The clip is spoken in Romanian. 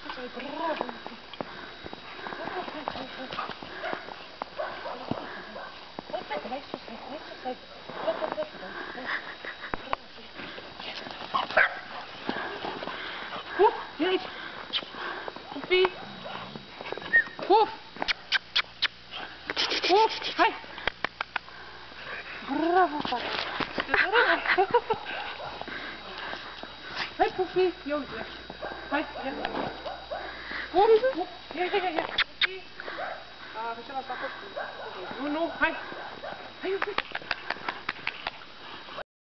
Bravo! Vai sus, hai. Ia aici! Pupi! Puf! Puf! Hai! Bravo, fata! Hai, Pupi! Ia uite! Hai, ia! Puf! Ia! Pupi! A, făceam asta cu... Nu, hai! Hai, uite!